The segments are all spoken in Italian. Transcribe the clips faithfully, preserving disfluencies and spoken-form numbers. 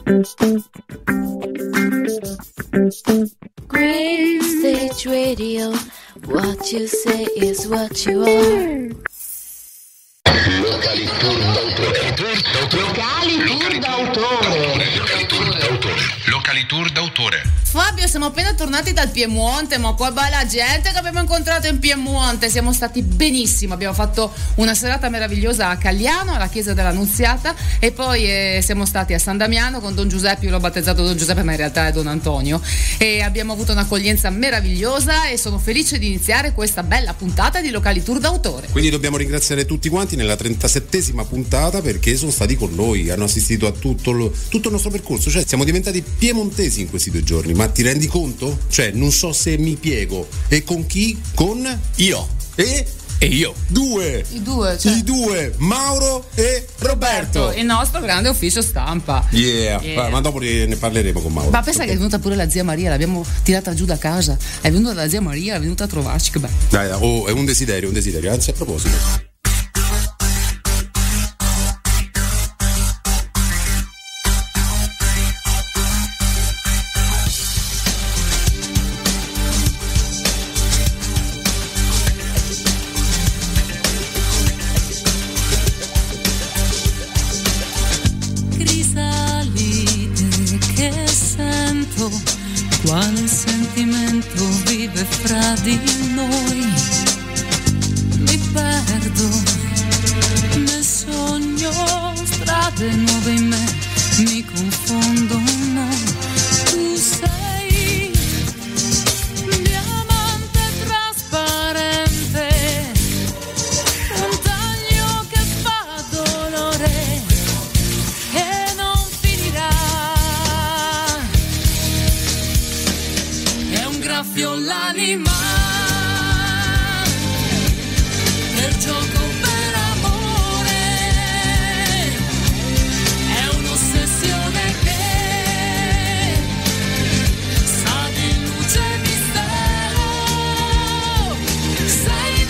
Green Stage Radio, what you say is what you are. Locali Tour d'autore. Locali Tour d'autore. Locali Tour d'autore. Locali Tour d'autore. Fabio, siamo appena tornati dal Piemonte, ma qua bella gente che abbiamo incontrato in Piemonte, siamo stati benissimo, abbiamo fatto una serata meravigliosa a Cagliano, alla chiesa della Nunziata, e poi eh, siamo stati a San Damiano con Don Giuseppe, io l'ho battezzato Don Giuseppe ma in realtà è Don Antonio, e abbiamo avuto un'accoglienza meravigliosa e sono felice di iniziare questa bella puntata di Locali Tour d'autore. Quindi dobbiamo ringraziare tutti quanti nella trentasettesima puntata perché sono stati con noi, hanno assistito a tutto, lo, tutto il nostro percorso, cioè siamo diventati piemontesi in questi due giorni, ma ti rendi conto? Cioè non so se mi piego. E con chi? Con io e e io due i due cioè. i due Mauro e Roberto, il nostro grande ufficio stampa. Yeah, yeah. Ma dopo ne parleremo con Mauro. Ma pensa okay. Che è venuta pure la zia Maria, l'abbiamo tirata giù da casa, è venuta la zia Maria, è venuta a trovarci, che bello. Dai, oh, è un desiderio, un desiderio, anzi a proposito. Quale sentimento vive fra di noi? Mi perdo nel sogno, strade nuove in me, mi confondo, no. Tu sei diamante trasparente, un taglio che fa dolore e non finirà. Graffio l'anima per gioco, per amore, è un'ossessione che sa di luce e mistero, sei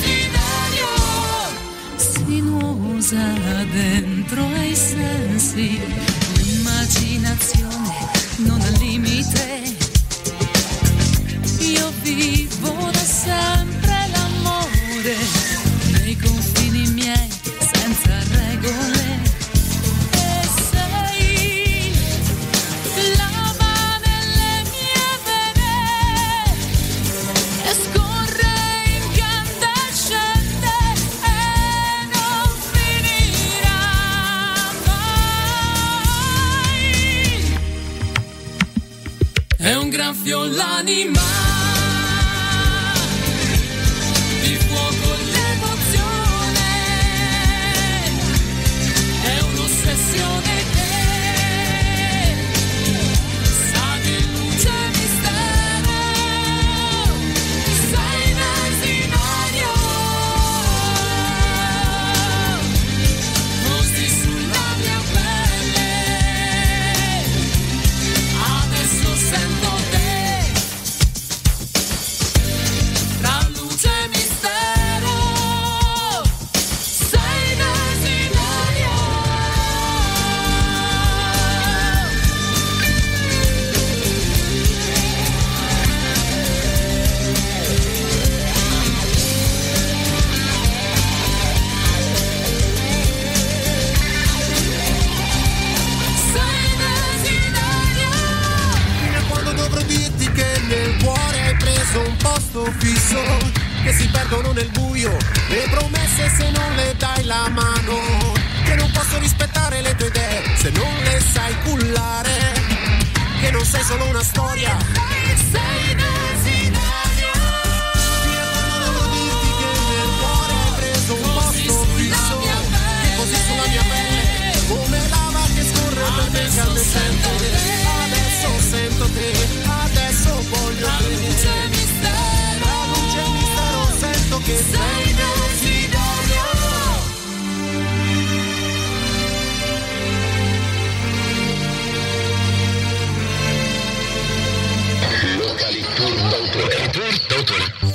desiderio, sinuosa dentro ai sensi, l'immaginazione non ha limite. Io vivo da sempre l'amore, nei confini miei, senza regole. E sei lava nelle mie vene, e scorre incandescente e non finirà mai. È un graffio l'anima. Un posto fisso che si perdono nel buio, le promesse se non le dai la mano, che non posso rispettare le tue idee se non le sai cullare, che non sei solo una storia, sei desiderio. Mi accorgo dirti che nel cuore hai preso un posto fisso, che così sulla mia pelle come lava che scorre per me incandescente. Adesso sento te, adesso voglio te. Che sei desiderio. Locali Tour d'autore. Tour d'autore.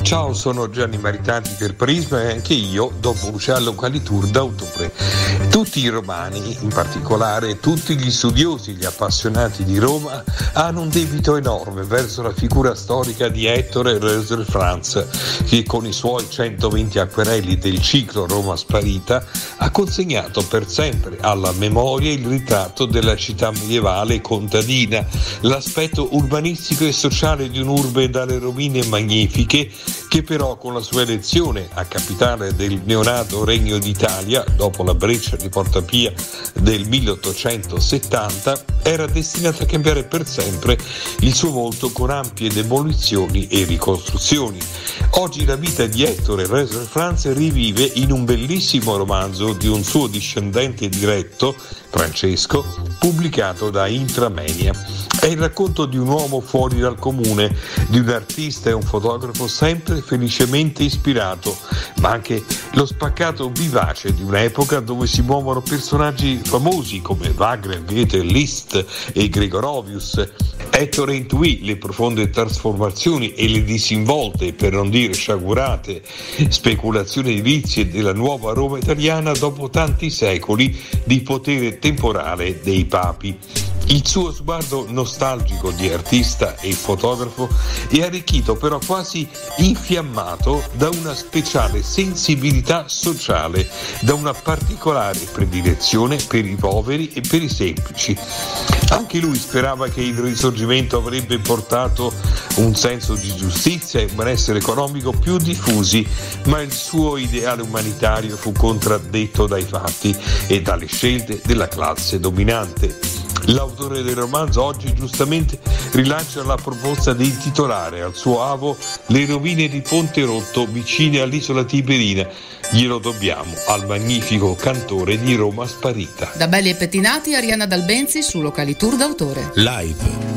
Ciao, sono Gianni Maritanti per Prisma e anche io do voce al Localitour d'autore. Tutti i romani, in particolare tutti gli studiosi, gli appassionati di Roma, hanno un debito enorme verso la figura storica di Ettore Reuser Franz, che con i suoi centoventi acquerelli del ciclo Roma Sparita ha consegnato per sempre alla memoria il ritratto della città medievale e contadina, l'aspetto urbanistico e sociale di un'urbe dalle rovine magnifiche, che però con la sua elezione a capitale del neonato Regno d'Italia dopo la breccia di Porta Pia del milleottocentosettanta era destinata a cambiare per sempre il suo volto con ampie demolizioni e ricostruzioni. Oggi la vita di Ettore Reuser Franz rivive in un bellissimo romanzo di un suo discendente diretto, Francesco, pubblicato da Intramenia. È il racconto di un uomo fuori dal comune, di un artista e un fotografo sempre felicemente ispirato, ma anche lo spaccato vivace di un'epoca dove si muovono personaggi famosi come Wagner, Goethe, Liszt e Gregorovius. Ettore intuì le profonde trasformazioni e le disinvolte, per non dire sciagurate, speculazioni edilizie della nuova Roma italiana dopo tanti secoli di potere temporale dei papi. Il suo sguardo nostalgico di artista e fotografo è arricchito però quasi infiammato da una speciale sensibilità sociale, da una particolare predilezione per i poveri e per i semplici. Anche lui sperava che il risorgimento avrebbe portato un senso di giustizia e un benessere economico più diffusi, ma il suo ideale umanitario fu contraddetto dai fatti e dalle scelte della classe dominante. L'autore del romanzo oggi giustamente rilancia la proposta di intitolare al suo avo le rovine di Ponte Rotto vicine all'isola Tiberina. Glielo dobbiamo al magnifico cantore di Roma Sparita. Da Belli e Pettinati, Arianna Dalbenzi su Localitour d'autore. Live.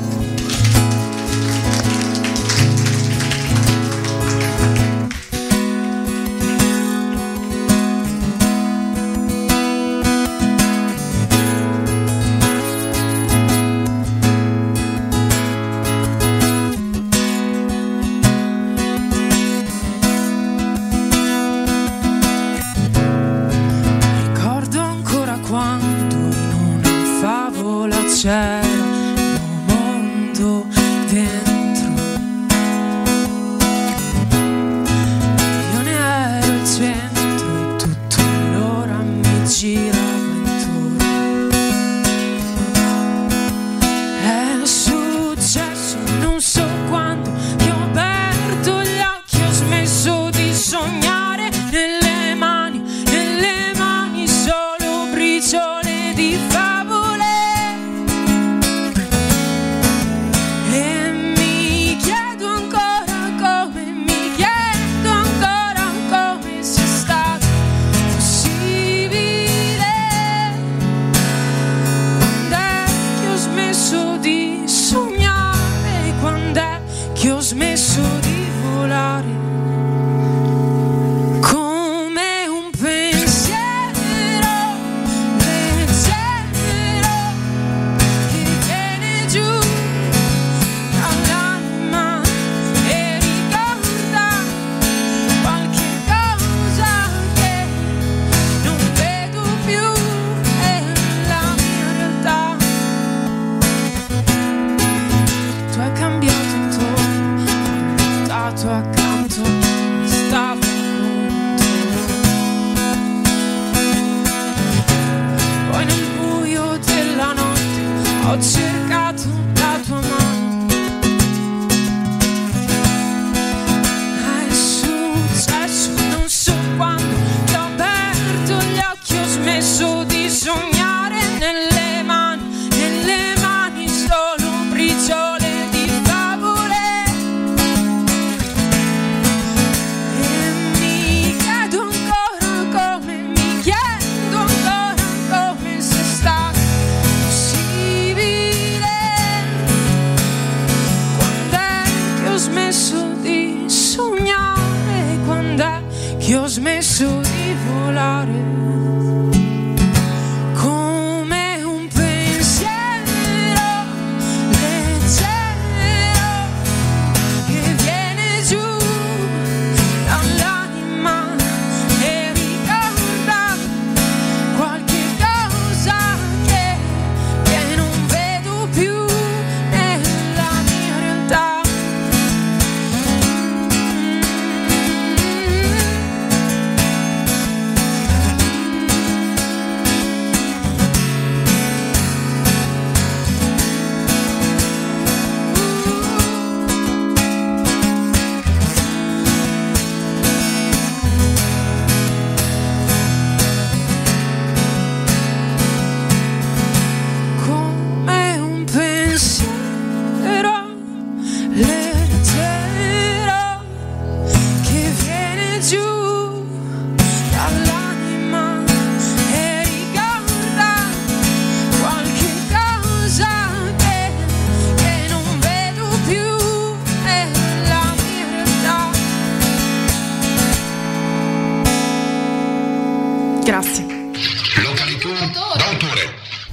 C'era un mondo dentro, io ne ero il centro e tutto allora mi girava intorno. È successo non so quando che ho aperto gli occhi, ho smesso di sognare, nelle mani, nelle mani solo briciole di favole. Smesso di volare come un pensiero leggero che viene giù dall'anima e ricorda qualche cosa che non vedo più, è la mia realtà. Tu hai cambiato accanto, stavo contro. Poi nel buio della notte ho cercato la tua mano. È successo non so quando che ho aperto gli occhi, ho smesso di sognare, nelle mani, nelle mani solo briciole. Possibile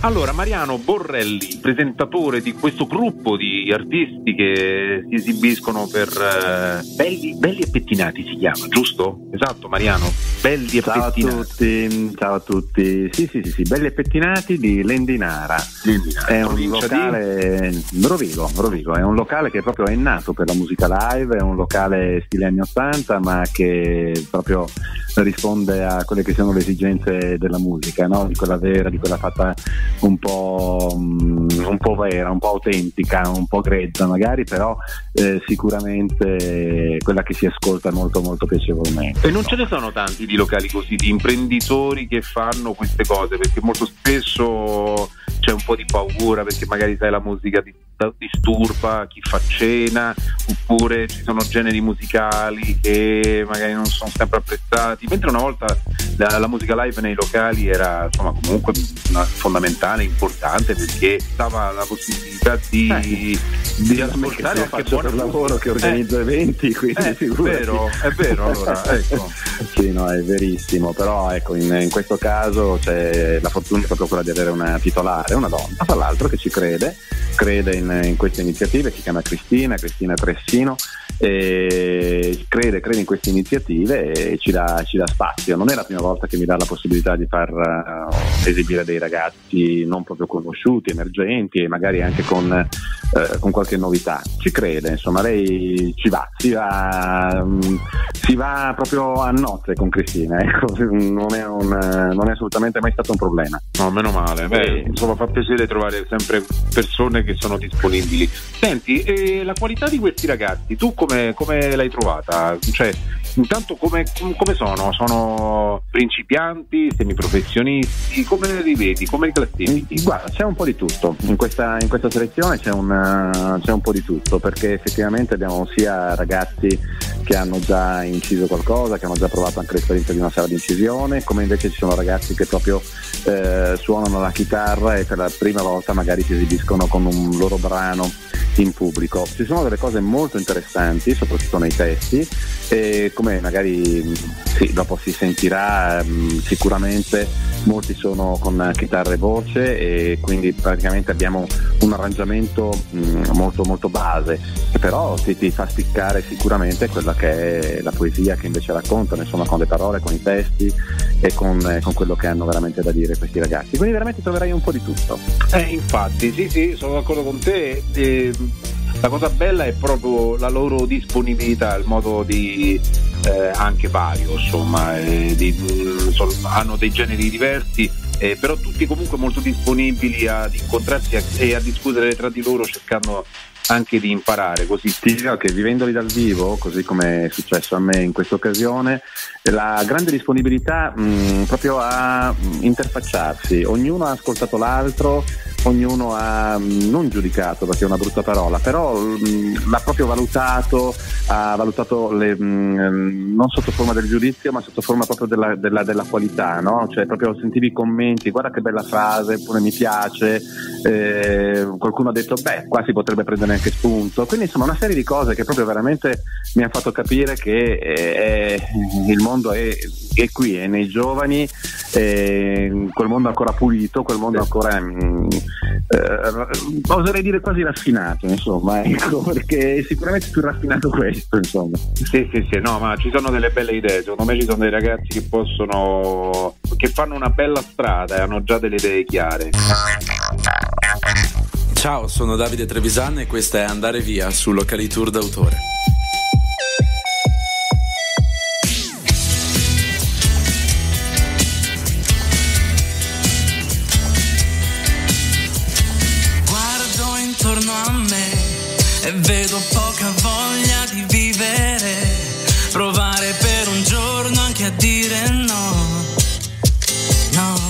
Allora, Mariano Borrelli, presentatore di questo gruppo di artisti che si esibiscono per uh, belli, belli e pettinati si chiama, giusto? Esatto, Mariano, belli e ciao pettinati. A tutti, ciao a tutti, sì sì sì, sì. Belli e pettinati di Lendinara. Lendinara è un locale di... Rovigo, Rovigo, è un locale che proprio è nato per la musica live, è un locale stile anni ottanta ma che proprio risponde a quelle che sono le esigenze della musica, no? Di quella vera, di quella fatta un po', un po' vera, un po' autentica, un po' grezza magari, però eh, sicuramente quella che si ascolta molto molto piacevolmente. E non ce ne sono tanti di locali così, di imprenditori che fanno queste cose, perché molto spesso c'è un po' di paura perché magari sai la musica ti disturba chi fa cena, oppure ci sono generi musicali che magari non sono sempre apprezzati, mentre una volta la, la musica live nei locali era insomma comunque una, fondamentale, importante, perché dava la possibilità di, eh, di ascoltare anche faccio per lavoro che organizzo eh, eventi, quindi eh, è vero, è vero, allora ecco. Sì, no, è verissimo, però ecco in, in questo caso c'è la fortuna proprio quella di avere una titolare, una donna tra l'altro che ci crede crede in, in queste iniziative, si chiama Cristina Cristina Tressino, e crede crede in queste iniziative e ci dà, ci dà spazio. Non è la prima volta che mi dà la possibilità di far uh, esibire dei ragazzi non proprio conosciuti, emergenti, e magari anche con, uh, con qualche novità. Ci crede, insomma, lei ci va, si va, um, si va proprio a nozze con Cristina, ecco. non, è un, uh, non è assolutamente mai stato un problema. No, meno male. Beh, insomma, fa piacere trovare sempre persone che sono disponibili. Senti, e la qualità di questi ragazzi, tu come, come l'hai trovata? Cioè, intanto come, come sono? Sono principianti, semiprofessionisti? Come li vedi? Come li classifichi? Guarda, c'è un po' di tutto. In questa, in questa selezione c'è un, c'è un po' di tutto, perché effettivamente abbiamo sia ragazzi che hanno già inciso qualcosa, che hanno già provato anche l'esperienza di una sala di incisione, come invece ci sono ragazzi che proprio eh, suonano la chitarra e per la prima volta magari si esibiscono con un loro brano in pubblico. Ci sono delle cose molto interessanti, soprattutto nei testi, e come magari sì, dopo si sentirà, mh, sicuramente molti sono con chitarra e voce, e quindi praticamente abbiamo un arrangiamento mh, molto molto base, che però ti, ti fa spiccare sicuramente quella che è la poesia che invece raccontano, insomma, con le parole, con i testi e con, eh, con quello che hanno veramente da dire questi ragazzi. Quindi veramente troverai un po' di tutto. Eh, infatti, sì, sì, sono d'accordo con te. Eh, la cosa bella è proprio la loro disponibilità, il modo di eh, anche vario, insomma, eh, di, sono, hanno dei generi diversi, eh, però tutti comunque molto disponibili ad incontrarsi a, e a discutere tra di loro, cercando anche di imparare. Così ti dirò che vivendoli dal vivo, così come è successo a me in questa occasione, la grande disponibilità mh, proprio a interfacciarsi, ognuno ha ascoltato l'altro, ognuno ha mh, non giudicato, perché è una brutta parola, però mh, l'ha proprio valutato, ha valutato le, mh, non sotto forma del giudizio ma sotto forma proprio della, della, della qualità, no? Cioè proprio sentivi i commenti, guarda che bella frase, oppure mi piace, eh, qualcuno ha detto beh qua si potrebbe prendere anche spunto, quindi insomma una serie di cose che proprio veramente mi ha fatto capire che è, è, il mondo è, è qui, è nei giovani, è quel mondo ancora pulito, quel mondo ancora mh, eh, oserei dire quasi raffinato, insomma, ecco, perché è sicuramente più raffinato questo, insomma. Sì, sì, sì, no, ma ci sono delle belle idee, secondo me ci sono dei ragazzi che possono, che fanno una bella strada e hanno già delle idee chiare. Ciao, sono Davide Trevisan e questa è Andare Via su Localitour d'autore. Guardo intorno a me e vedo poca voglia di vivere, provare per un giorno anche a dire no, no.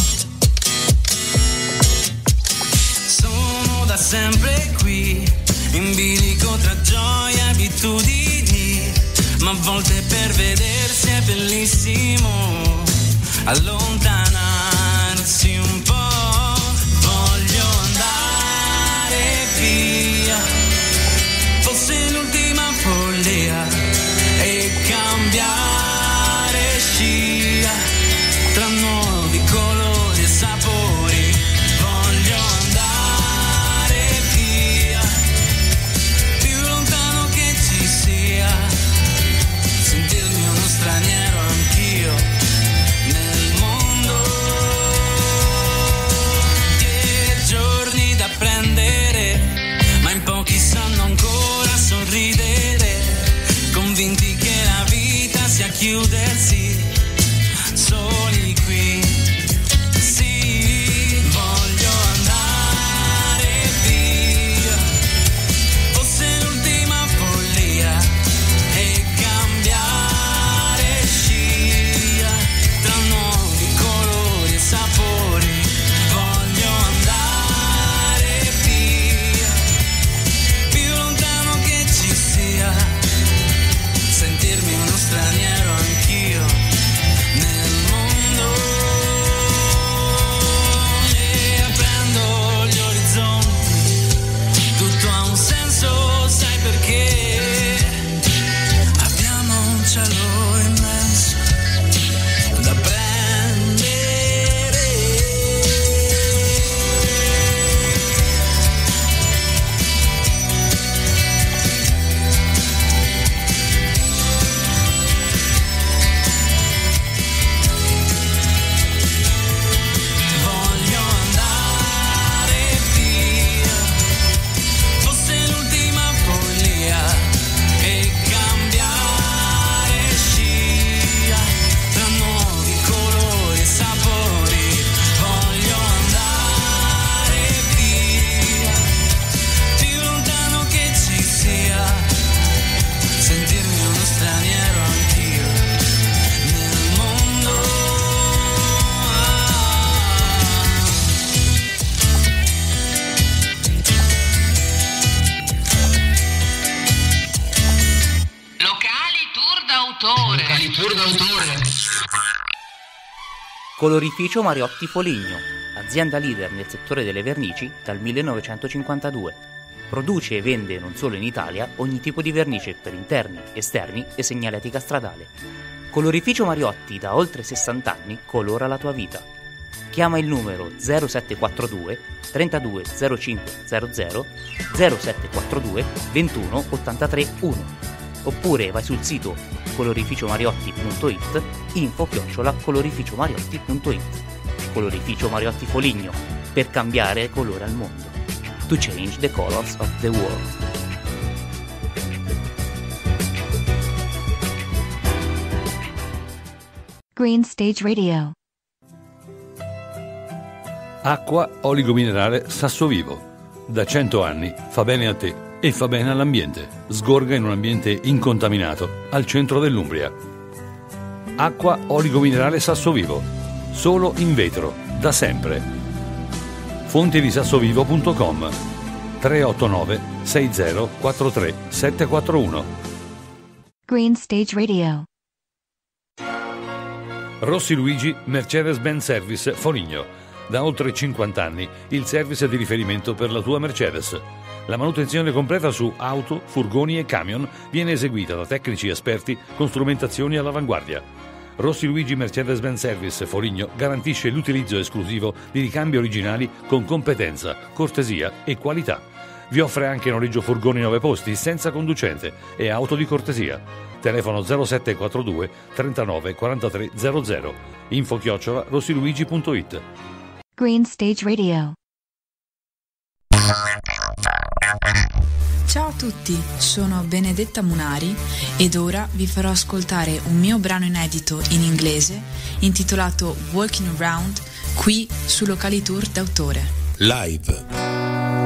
Da sempre qui, in bilico tra gioia e abitudini, ma a volte per vedersi è bellissimo allontanarsi un po'. Voglio andare via, fosse l'ultima follia, e cambiare scia tra nuovi colori e sapori. Voglio Localitur d'autore. Colorificio Mariotti Foligno, azienda leader nel settore delle vernici dal millenovecentocinquantadue. Produce e vende non solo in Italia ogni tipo di vernice per interni, esterni e segnaletica stradale. Colorificio Mariotti da oltre sessanta anni colora la tua vita. Chiama il numero zero sette quattro due trentadue zero cinque zero zero zero sette quattro due ventuno ottantatré uno oppure vai sul sito colorificiomariotti punto it, info chiocciola colorificiomariotti punto it. Colorificio Mariotti Foligno, per cambiare colore al mondo. To change the colors of the world. Green Stage Radio. Acqua oligominerale Sassovivo. Da cento anni fa bene a te e fa bene all'ambiente. Sgorga in un ambiente incontaminato al centro dell'Umbria. Acqua oligominerale Sassovivo. Solo in vetro, da sempre. Fonti di sassovivo punto com tre otto nove sei zero quattro tre sette quattro uno. Green Stage Radio. Rossi Luigi Mercedes-Benz Service Foligno. Da oltre cinquanta anni il service di riferimento per la tua Mercedes. La manutenzione completa su auto, furgoni e camion viene eseguita da tecnici esperti con strumentazioni all'avanguardia. Rossi Luigi Mercedes-Benz Service Foligno garantisce l'utilizzo esclusivo di ricambi originali con competenza, cortesia e qualità. Vi offre anche noleggio furgoni nove posti senza conducente e auto di cortesia. Telefono zero sette quattro due trentanove quarantatré zero zero. Info chiocciola rossiluigi punto it. Green Stage Radio. Ciao a tutti, sono Benedetta Munari ed ora vi farò ascoltare un mio brano inedito in inglese intitolato Walking Around qui su Localitur d'autore. Live.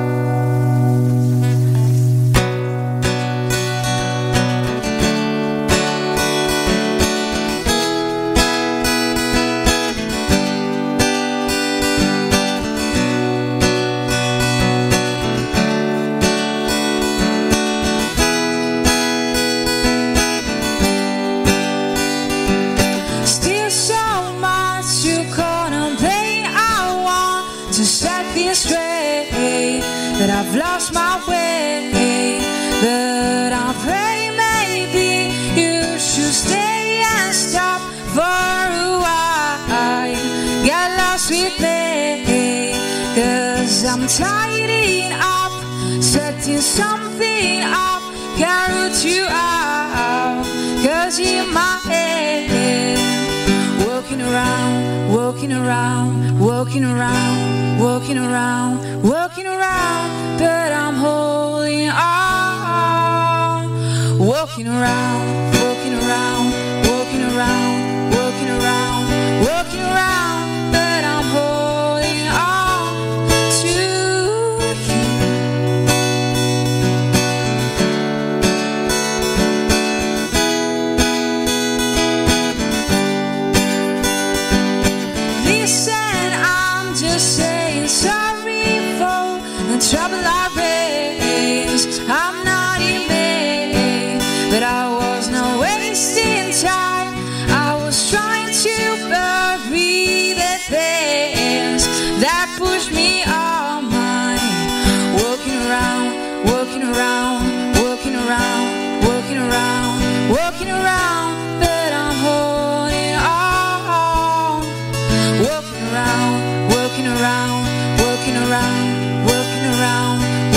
I've lost my way, but I pray maybe you should stay and stop for a while. Get lost with me, cause I'm tidying up, setting something up, can't root you out, cause in my head, walking around, walking around, walking around, walking around, walking around, but I'm holding on. Walking around, walking around, walking around, walking around, walking around, but I'm holding on to you. Listen, I'm just saying sorry for the trouble I raised. I'm not in vain, but I was not wasting time. I was trying to bury the things that pushed me on mine. Walking around, walking around, walking around, walking around, walking around, but I'm holding on. Walking around, walking around, walking around, walking around,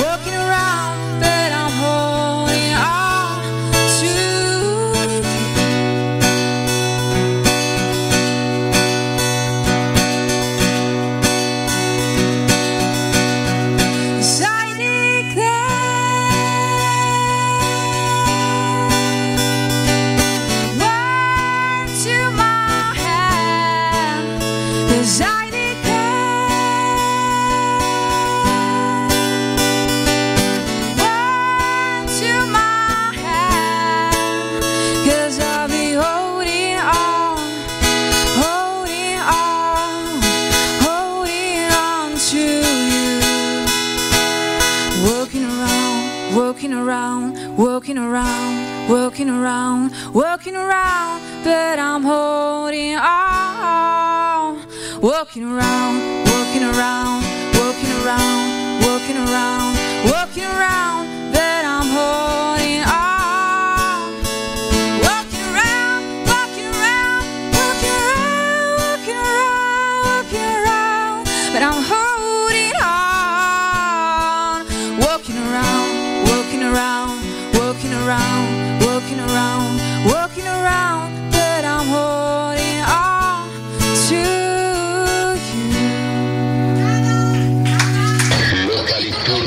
walking around, walking around, walking around, walking around, but I'm holding on. Walking around, walking around, walking around, walking around, walking around, but I'm holding on. Walking around, walking around, walking around, walking around, walking around, but I'm holding on. Walking around, walking around, walking around, walking around, walking around, but I'm holding on to you. Locali Tour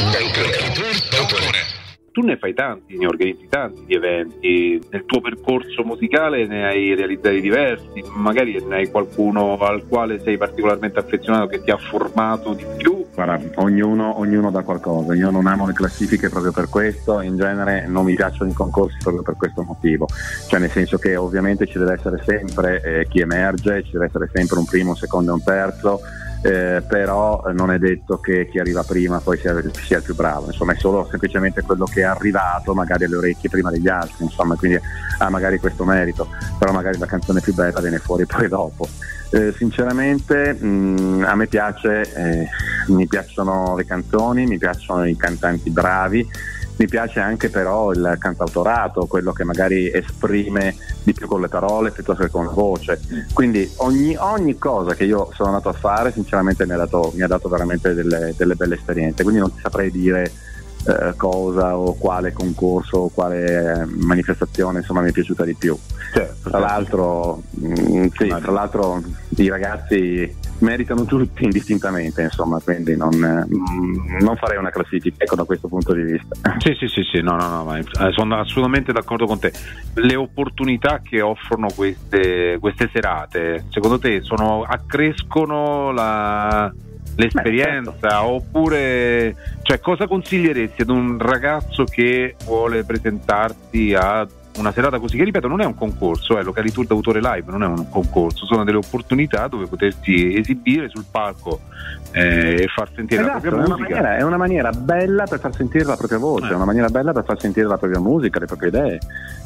d'autore. Tu ne fai tanti, ne organizzi tanti di eventi, nel tuo percorso musicale ne hai realizzati diversi, magari ne hai qualcuno al quale sei particolarmente affezionato che ti ha formato di più? Guarda, ognuno, ognuno dà qualcosa, io non amo le classifiche proprio per questo, in genere non mi piacciono i concorsi proprio per questo motivo, cioè nel senso che ovviamente ci deve essere sempre eh, chi emerge, ci deve essere sempre un primo, un secondo e un terzo, Eh, però non è detto che chi arriva prima poi sia, sia il più bravo, insomma è solo semplicemente quello che è arrivato magari alle orecchie prima degli altri, insomma, quindi ha magari questo merito, però magari la canzone più bella viene fuori poi dopo. Eh, sinceramente mh, a me piace, eh, mi piacciono le canzoni, mi piacciono i cantanti bravi, mi piace anche però il cantautorato, quello che magari esprime di più con le parole piuttosto che con la voce, quindi ogni, ogni cosa che io sono andato a fare sinceramente mi ha dato, mi ha dato veramente delle, delle belle esperienze, quindi non ti saprei dire eh, cosa o quale concorso o quale eh, manifestazione insomma mi è piaciuta di più. Certo, tra l'altro mh, sì, tra l'altro i ragazzi meritano tutti indistintamente, insomma, quindi non, mh, non farei una classifica, ecco, da questo punto di vista. Sì, sì, sì, sì, no, no, no, ma sono assolutamente d'accordo con te. Le opportunità che offrono queste, queste serate, secondo te, sono, accrescono la, l'esperienza? Beh, certo. Oppure, cioè, cosa consiglieresti ad un ragazzo che vuole presentarsi a una serata così, che ripeto non è un concorso, è Locali Tour d'autore live, non è un concorso, sono delle opportunità dove potersi esibire sul palco eh, e far sentire esatto, la propria è musica. Una maniera, è una maniera bella per far sentire la propria voce, eh. è una maniera bella per far sentire la propria musica, le proprie idee,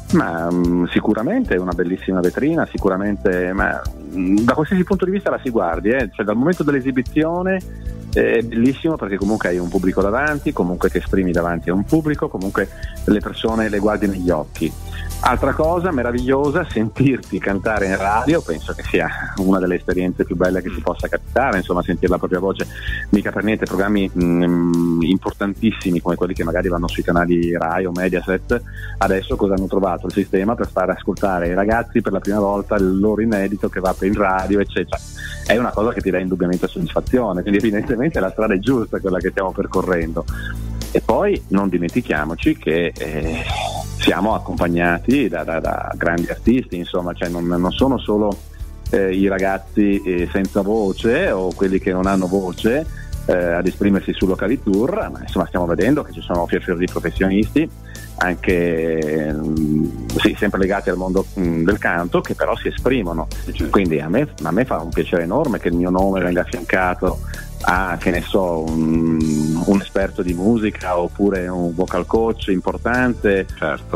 ma mh, sicuramente è una bellissima vetrina, sicuramente, ma mh, da qualsiasi punto di vista la si guardi, eh, cioè dal momento dell'esibizione è bellissimo perché comunque hai un pubblico davanti, comunque ti esprimi davanti a un pubblico, comunque le persone le guardi negli occhi. Altra cosa meravigliosa, sentirti cantare in radio, penso che sia una delle esperienze più belle che si possa capitare, insomma, sentire la propria voce, mica per niente programmi mh, importantissimi come quelli che magari vanno sui canali Rai o Mediaset, adesso cosa hanno trovato il sistema per far ascoltare ai ragazzi per la prima volta il loro inedito che va per in radio, eccetera. È una cosa che ti dà indubbiamente soddisfazione, quindi evidentemente la strada è giusta, quella che stiamo percorrendo. E poi non dimentichiamoci che eh, siamo accompagnati da, da, da grandi artisti, insomma, cioè non, non sono solo eh, i ragazzi eh, senza voce o quelli che non hanno voce eh, ad esprimersi su Locali Tour, ma insomma stiamo vedendo che ci sono fior fior di professionisti anche mh, sì, sempre legati al mondo mh, del canto, che però si esprimono, quindi a me, a me fa un piacere enorme che il mio nome venga affiancato a, che ne so, un, un esperto di musica oppure un vocal coach importante, certo.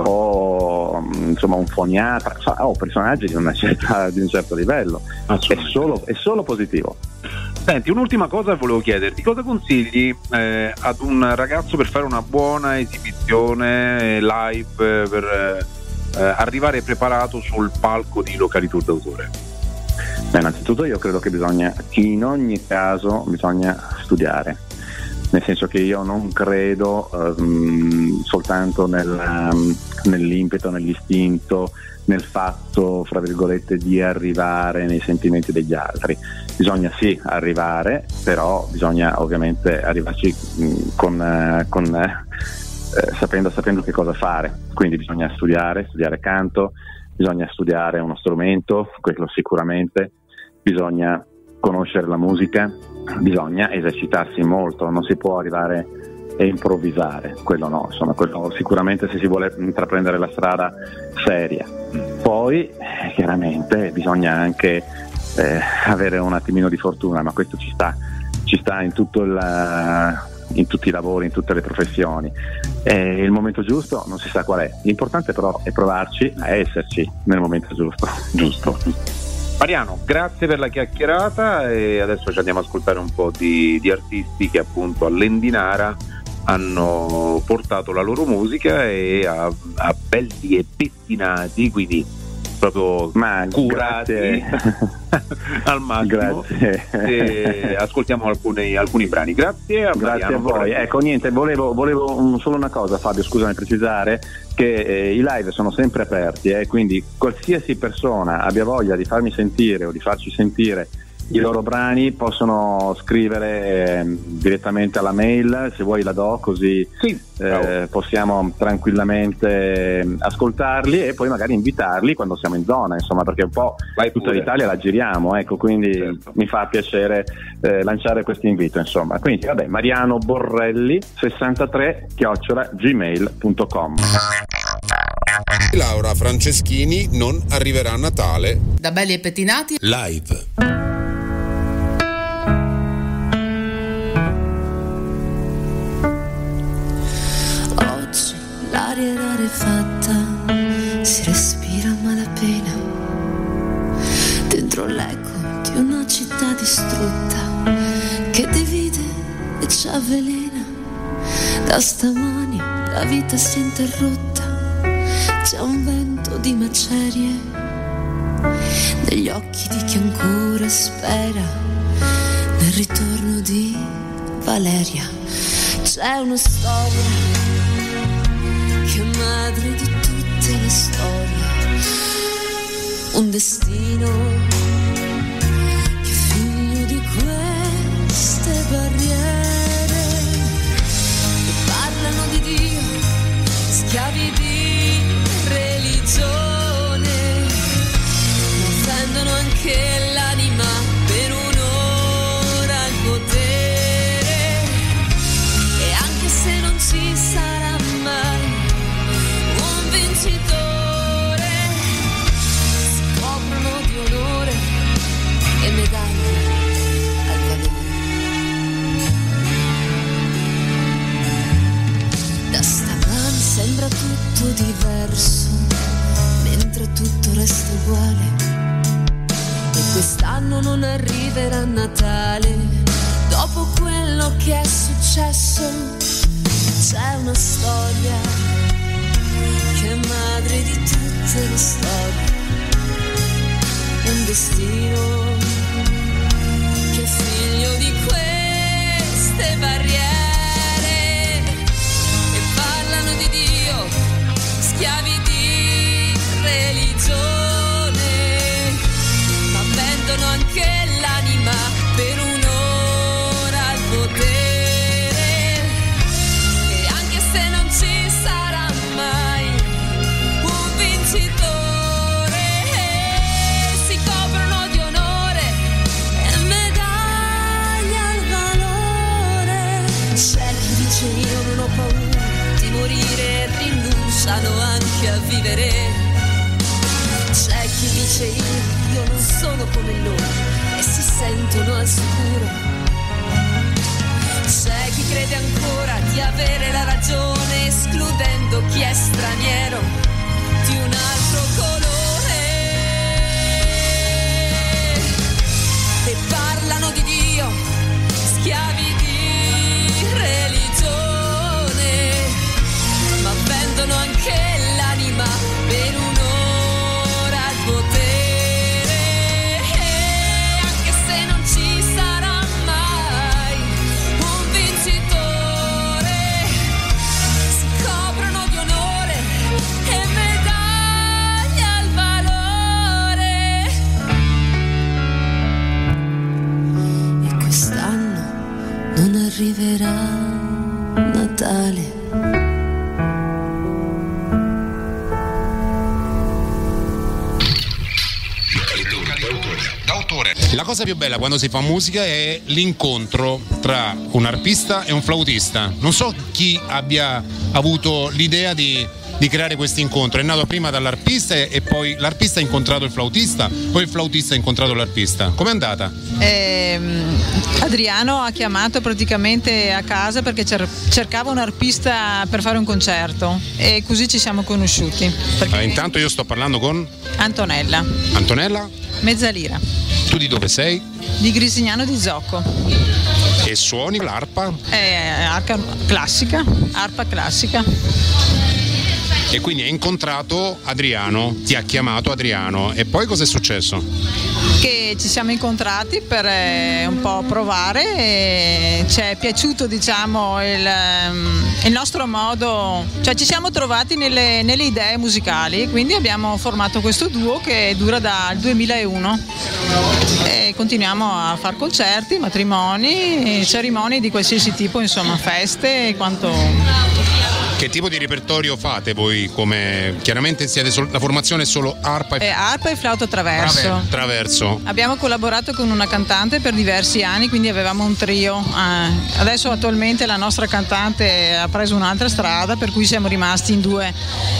o insomma un foniatra, o personaggi di, una certa, di un certo livello, è solo, è solo positivo. Senti, un'ultima cosa volevo chiederti, cosa consigli eh, ad un ragazzo per fare una buona esibizione live, per eh, arrivare preparato sul palco di Locali Tour d'autore? Beh, innanzitutto io credo che bisogna, in ogni caso bisogna studiare, nel senso che io non credo um, soltanto nel, um, nell'impeto, nell'istinto, nel fatto, fra virgolette, di arrivare nei sentimenti degli altri. Bisogna sì arrivare, però bisogna ovviamente arrivarci mh, con, uh, con uh, sapendo, sapendo che cosa fare, quindi bisogna studiare, studiare canto, bisogna studiare uno strumento, quello sicuramente, bisogna conoscere la musica, bisogna esercitarsi molto, non si può arrivare e improvvisare, quello no, insomma, quello sicuramente se si vuole intraprendere la strada seria. Poi chiaramente bisogna anche eh, avere un attimino di fortuna, ma questo ci sta, ci sta in tutto il, in tutti i lavori, in tutte le professioni. E il momento giusto non si sa qual è, l'importante però è provarci a esserci nel momento giusto. Giusto. Mariano, grazie per la chiacchierata e adesso ci andiamo ad ascoltare un po' di, di artisti che appunto all'Endinara hanno portato la loro musica e a, a belli e pettinati, quindi proprio Ma curati al massimo. Grazie. E ascoltiamo alcuni, alcuni brani. Grazie a, Grazie Mariano a voi. Borrelli. Ecco, niente, volevo, volevo um, solo una cosa, Fabio, scusami, precisare che eh, i live sono sempre aperti, eh, quindi qualsiasi persona abbia voglia di farmi sentire o di farci sentire i loro brani possono scrivere eh, direttamente alla mail, se vuoi la do, così sì, eh, possiamo tranquillamente eh, ascoltarli e poi magari invitarli quando siamo in zona, insomma, perché un po' Vai tutta pure. l'Italia la giriamo, ecco, quindi Certo. mi fa piacere eh, lanciare questo invito, insomma. Quindi vabbè, Mariano Borrelli sessantatré chiocciola gmail punto com. Laura Franceschini non arriverà a Natale Da belli e pettinati. live. Oggi l'aria è rarefatta, si respira a malapena, dentro l'eco di una città distrutta che divide e ci avvelena. Da stamani la vita si è interrotta, c'è un vento di macerie negli occhi di chi ancora spera nel ritorno di Valeria. C'è una storia che è madre di tutte le storie, un destino che è figlio di queste barriere che parlano di Dio, schiavi di religione, ma offendono anche l'anima per un'ora al potere. E anche se non ci sarà mai un vincitore, si coprono di onore e medaglie al valore. Da stamani sembra tutto diverso, mentre tutto resta uguale. E quest'anno non arriverà Natale, dopo quello che è successo. C'è una storia che è madre di tutte le storie, un destino che è figlio di queste barriere e parlano di Dio, schiavi di religione, ma vendono anche l'anima per un'ora al potere. E anche se non ci sarà mai un vincitore, si coprono di onore e medaglie al valore. C'è chi dice io non ho paura di morire e rinunciano anche a vivere. C'è chi dice io, io non sono come loro e si sentono al sicuro. C'è chi crede ancora di avere la ragione, escludendo chi è straniero di un altro colore. E parlano di Dio, schiavi di religione, ma vendono anche l'anima per un'ora al potere. E anche se non ci sarà mai un vincitore, si coprono di onore e medaglie al valore. E quest'anno non arriverà Natale. D'autore. La cosa più bella quando si fa musica è l'incontro tra un arpista e un flautista. Non so chi abbia avuto l'idea di di creare questo incontro? È nato prima dall'arpista e poi l'arpista ha incontrato il flautista o il flautista ha incontrato l'arpista? Com'è andata? Eh, Adriano ha chiamato praticamente a casa perché cer- cercava un arpista per fare un concerto e così ci siamo conosciuti. Allora, intanto io sto parlando con Antonella. Antonella? Mezzalira. Tu di dove sei? Di Grisignano di Zocco. E suoni l'arpa? È arpa classica, arpa classica. E quindi hai incontrato Adriano, ti ha chiamato Adriano e poi cosa è successo? Che ci siamo incontrati per eh, un po' provare e ci è piaciuto, diciamo, il, il nostro modo, cioè ci siamo trovati nelle, nelle idee musicali, quindi abbiamo formato questo duo che dura dal duemilauno e continuiamo a fare concerti, matrimoni, cerimonie di qualsiasi tipo, insomma feste e quanto. Che tipo di repertorio fate voi? Come chiaramente siete sol- la formazione è solo arpa e, e arpa e flauto traverso. Traver- traverso. Abbiamo collaborato con una cantante per diversi anni, quindi avevamo un trio. Eh, adesso attualmente la nostra cantante ha preso un'altra strada, per cui siamo rimasti in due.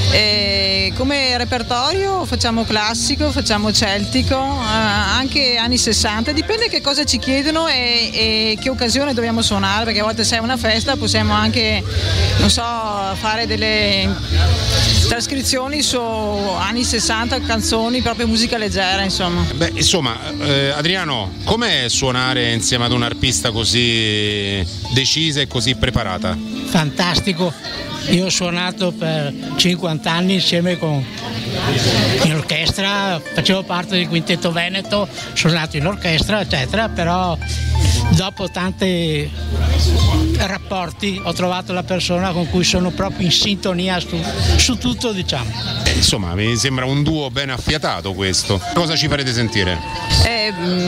E come repertorio facciamo classico, facciamo celtico, eh, anche anni sessanta, dipende che cosa ci chiedono e, e che occasione dobbiamo suonare, perché a volte se è una festa possiamo anche, non so, fare delle trascrizioni su anni sessanta, canzoni, proprio musica leggera, insomma. Beh, insomma, eh, Adriano, com'è suonare insieme ad un'arpista così decisa e così preparata? Fantastico. Io ho suonato per cinquanta anni insieme con in orchestra, facevo parte del Quintetto Veneto, ho suonato in orchestra, eccetera, però dopo tanti rapporti ho trovato la persona con cui sono proprio in sintonia su, su tutto, diciamo. Eh, insomma, mi sembra un duo ben affiatato questo. Cosa ci farete sentire? Eh,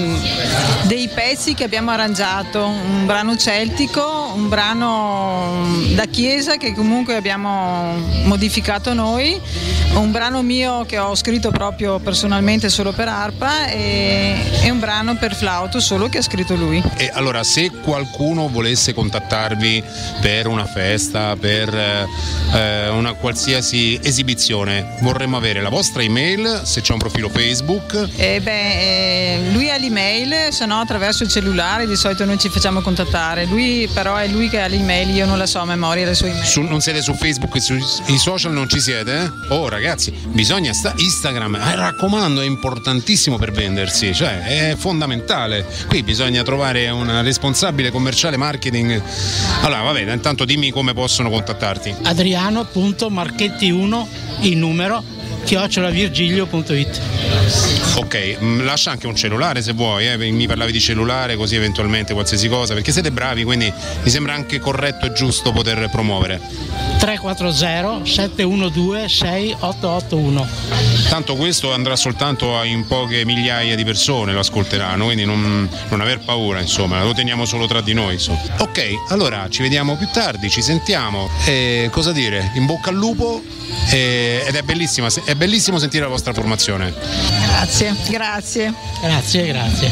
mh, dei pezzi che abbiamo arrangiato, un brano celtico, un brano da chiesa che comunque abbiamo modificato noi, un brano mio che ho scritto proprio personalmente solo per arpa e, e un brano per flauto solo che ha scritto lui. E allora, se qualcuno volesse contattarvi per una festa, per eh, una qualsiasi esibizione, vorremmo avere la vostra email, se c'è un profilo Facebook. Eh beh, eh, lui ha l'email, se no attraverso il cellulare di solito noi ci facciamo contattare. Lui però è lui che ha l'email, io non la so a memoria le sue email. Su, non siete su Facebook e sui social, non ci siete? Eh? Oh ragazzi, bisogna sta Instagram, eh, raccomando, è importantissimo per vendersi, cioè è fondamentale. Qui bisogna trovare una responsabile commerciale marketing. Allora vabbè, intanto dimmi come possono contattarti. Adriano punto marchetti uno in numero chiocciola virgilio punto it. Ok, lascia anche un cellulare se vuoi, eh? Mi parlavi di cellulare così eventualmente qualsiasi cosa, perché siete bravi, quindi mi sembra anche corretto e giusto poter promuovere. tre quattro zero sette uno due sei otto otto uno. Tanto questo andrà soltanto in poche migliaia di persone, lo ascolteranno, quindi non, non aver paura, insomma, lo teniamo solo tra di noi, insomma. Ok, allora ci vediamo più tardi, ci sentiamo e cosa dire, in bocca al lupo e, ed è bellissima, è bellissimo sentire la vostra formazione. Grazie, grazie. Grazie, grazie.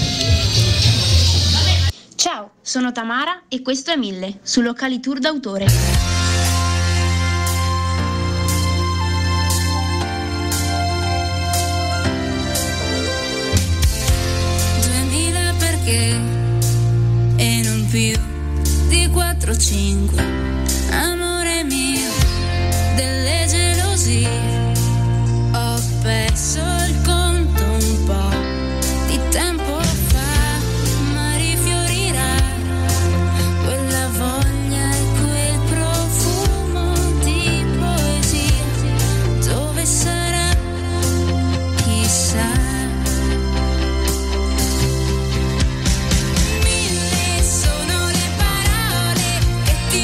Ciao, sono Tamara e questo è Mille su Locali Tour d'autore. E non più di quattro cinque, amore mio, delle gelosie. Ho perso il conto un po' di tempo fa, ma rifiorirà quella voglia e quel profumo di poesia. Dove sarà? Chissà. Ti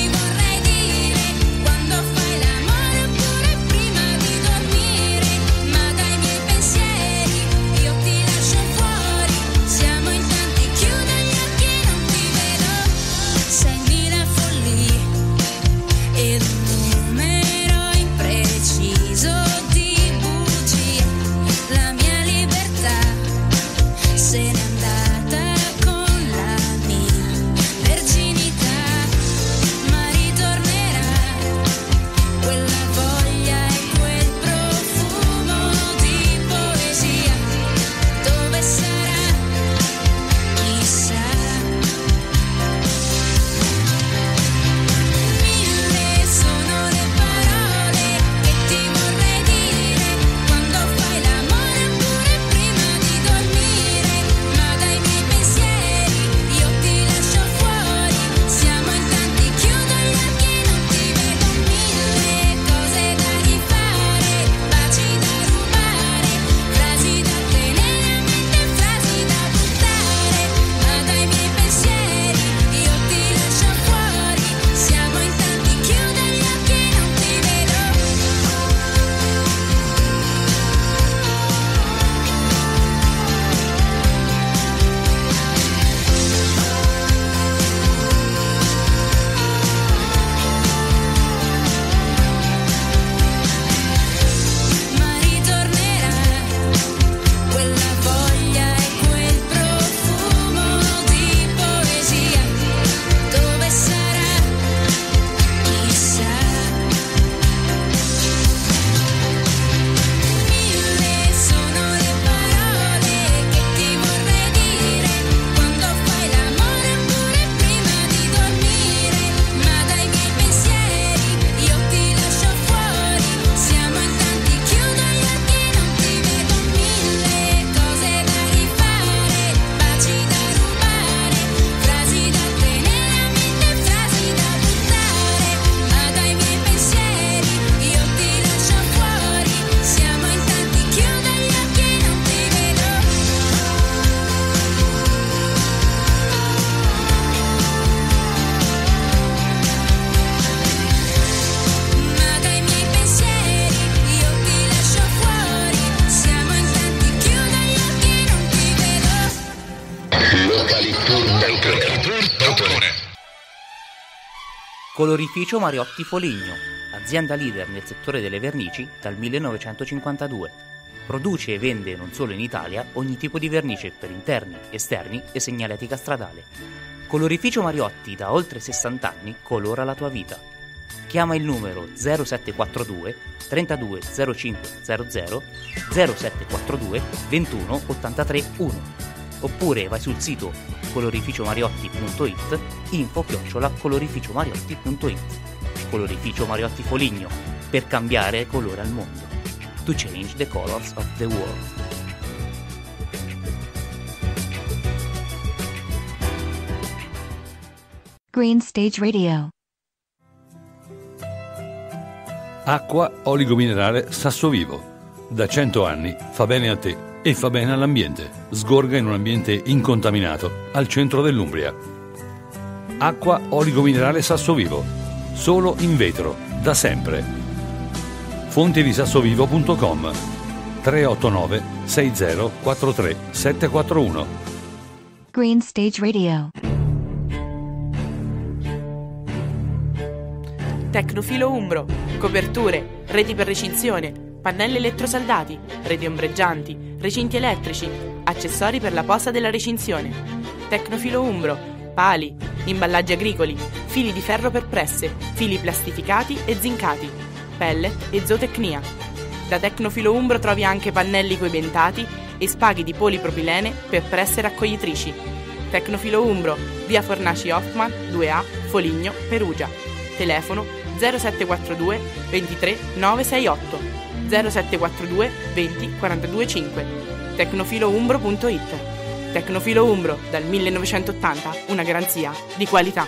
Colorificio Mariotti Foligno, azienda leader nel settore delle vernici dal millenovecentocinquantadue. Produce e vende non solo in Italia ogni tipo di vernice per interni, esterni e segnaletica stradale. Colorificio Mariotti da oltre sessanta anni colora la tua vita. Chiama il numero zero sette quattro due trentadue zero cinque zero zero zero sette quattro due ventuno ottantatré uno oppure vai sul sito colorificiomariotti punto it, info chiocciola colorificiomariotti punto it. Colorificio Mariotti Foligno, per cambiare colore al mondo. To change the colors of the world. Green Stage Radio. Acqua oligominerale Sassovivo. Da cento anni fa bene a te e fa bene all'ambiente. Sgorga in un ambiente incontaminato al centro dell'Umbria. Acqua oligominerale Sassovivo. Solo in vetro, da sempre. Fonti di sassovivo punto com tre otto nove sei zero quattro tre sette quattro uno. Green Stage Radio. Tecnofilo Umbro, coperture, reti per recinzione, pannelli elettrosaldati, reti ombreggianti, recinti elettrici, accessori per la posa della recinzione. Tecnofilo Umbro, pali, imballaggi agricoli, fili di ferro per presse, fili plastificati e zincati, pellet e zootecnia. Da Tecnofilo Umbro trovi anche pannelli coibentati e spaghi di polipropilene per presse raccoglitrici. Tecnofilo Umbro, via Fornaci Hoffman due A, Foligno, Perugia. Telefono zero sette quattro due ventitré nove sei otto zero sette quattro due venti quarantadue cinque. tecnofilo umbro punto it. Tecnofilo Umbro, dal millenovecentottanta, una garanzia di qualità.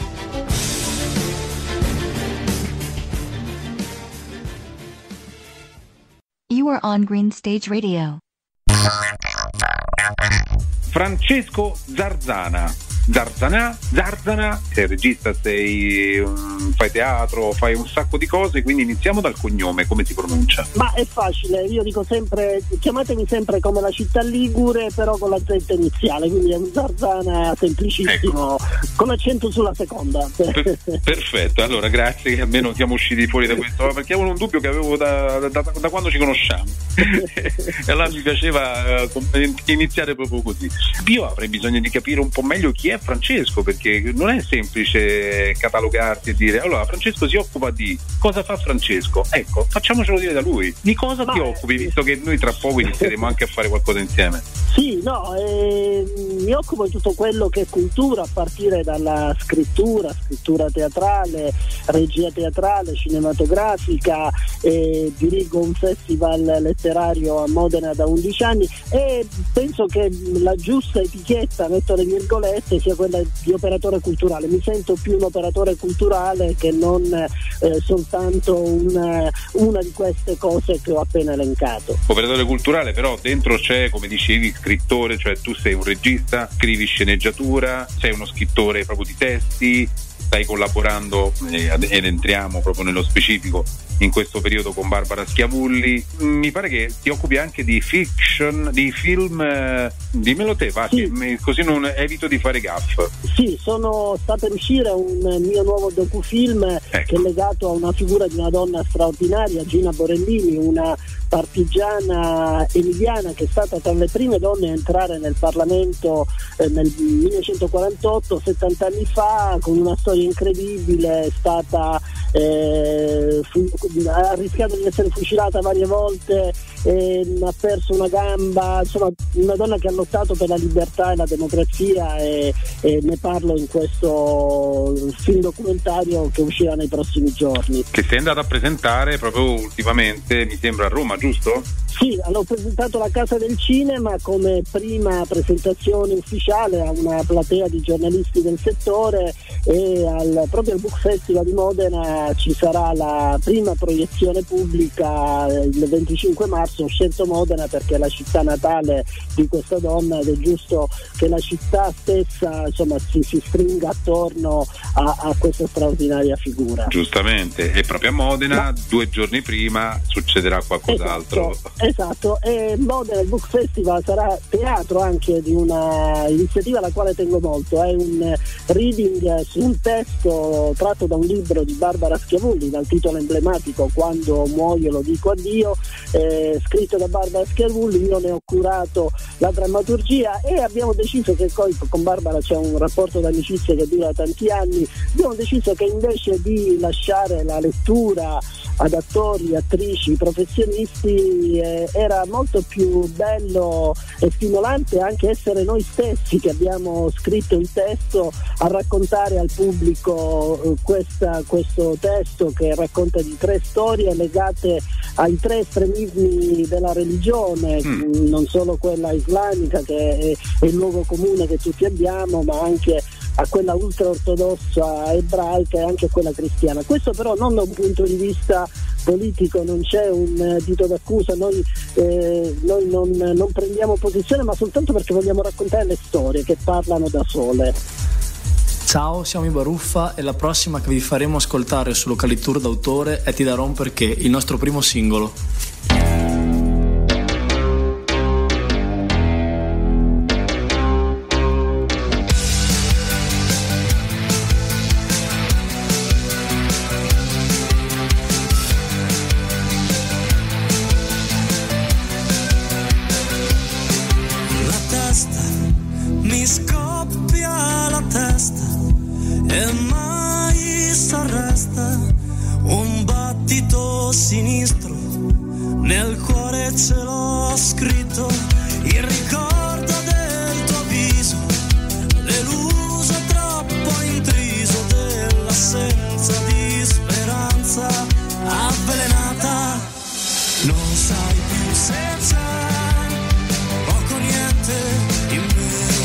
You are on Green Stage Radio. Francesco Zarzana. Zarzana, Zarzana, sei regista, sei, um, fai teatro, fai un sacco di cose, quindi iniziamo dal cognome, come si pronuncia? Ma è facile, io dico sempre, chiamatemi sempre come la città ligure, però con la Z iniziale, quindi è un Zarzana semplicissimo, ecco, con l'accento sulla seconda. Per, perfetto, allora grazie che almeno siamo usciti fuori da questo, perché avevo un dubbio che avevo da, da, da quando ci conosciamo e allora mi piaceva uh, iniziare proprio così. Io avrei bisogno di capire un po' meglio chi è Francesco, perché non è semplice catalogarti e dire allora Francesco si occupa di, cosa fa Francesco? Ecco, facciamocelo dire da lui, di cosa Ma ti occupi, visto che noi tra poco inizieremo anche a fare qualcosa insieme. Sì, no, eh, mi occupo di tutto quello che è cultura, a partire dalla scrittura, scrittura teatrale, regia teatrale, cinematografica, eh, dirigo un festival letterario a Modena da undici anni e penso che la giusta etichetta, metto le virgolette, sia quella di operatore culturale. Mi sento più un operatore culturale che non eh, soltanto una, una di queste cose che ho appena elencato. Operatore culturale, però dentro c'è, come dicevi, scrittore, cioè tu sei un regista, scrivi sceneggiatura, sei uno scrittore proprio di testi, stai collaborando eh, ed entriamo proprio nello specifico in questo periodo con Barbara Schiavulli. Mi pare che ti occupi anche di fiction, di film, eh, dimmelo te, va, sì, che, così non evito di fare gaff. Sì, sono sta per uscire un mio nuovo docufilm, ecco, che è legato a una figura di una donna straordinaria, Gina Borellini, una partigiana emiliana che è stata tra le prime donne a entrare nel Parlamento eh, nel millenovecentoquarantotto, settanta anni fa, con una storia incredibile. È stata eh, fu, ha rischiato di essere fucilata varie volte, eh, ha perso una gamba, insomma una donna che ha lottato per la libertà e la democrazia, e, e ne parlo in questo film documentario che uscirà nei prossimi giorni. Che sei andato a presentare proprio ultimamente, mi sembra, a Roma, giusto? Sì, l'ho presentato alla Casa del Cinema come prima presentazione ufficiale a una platea di giornalisti del settore, e al, proprio al Book Festival di Modena ci sarà la prima proiezione pubblica il venticinque marzo passo. Ho scelto Modena perché è la città natale di questa donna ed è giusto che la città stessa, insomma, si, si stringa attorno a, a questa straordinaria figura. Giustamente, e proprio a Modena Ma... due giorni prima succederà qualcos'altro. Esatto, esatto. E Modena, il Book Festival, sarà teatro anche di una iniziativa alla quale tengo molto, è un reading su un testo tratto da un libro di Barbara Schiavulli dal titolo emblematico Quando muoio lo dico addio, eh, scritto da Barbara Schiavulli. Io ne ho curato la drammaturgia e abbiamo deciso che poi con Barbara c'è un rapporto d'amicizia che dura tanti anni, abbiamo deciso che invece di lasciare la lettura ad attori, attrici, professionisti, eh, era molto più bello e stimolante anche essere noi stessi che abbiamo scritto il testo a raccontare al pubblico eh, questa, questo testo che racconta di tre storie legate ai tre estremismi della religione, mm. non solo quella islamica che è, è il luogo comune che tutti abbiamo, ma anche a quella ultra-ortodossa ebraica e anche a quella cristiana. Questo però non da un punto di vista politico, non c'è un dito d'accusa, noi, eh, noi non, non prendiamo posizione, ma soltanto perché vogliamo raccontare le storie che parlano da sole. Ciao, siamo i Baruffa e la prossima che vi faremo ascoltare su Localitur d'autore è Ti darò un perché, il nostro primo singolo. Mi scoppia la testa e mai s'arresta un battito sinistro, nel cuore ce l'ho scritto, il ricordo del tuo viso, deluso, troppo intriso, dell'assenza di speranza avvelenata. Non sai più se c'è poco niente in me.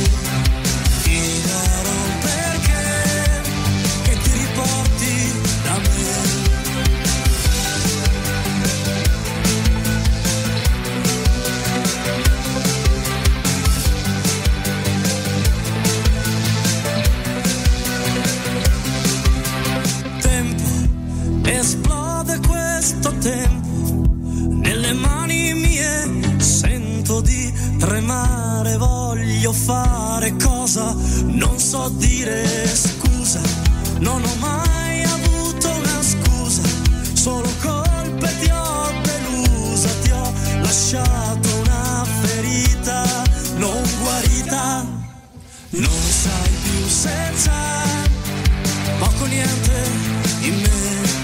Esplode questo tempo nelle mani mie, sento di tremare, voglio fare cosa, non so dire scusa, non ho mai avuto una scusa, solo colpe, ti ho delusa, ti ho lasciato una ferita non guarita, non sai più se c'è poco niente in me.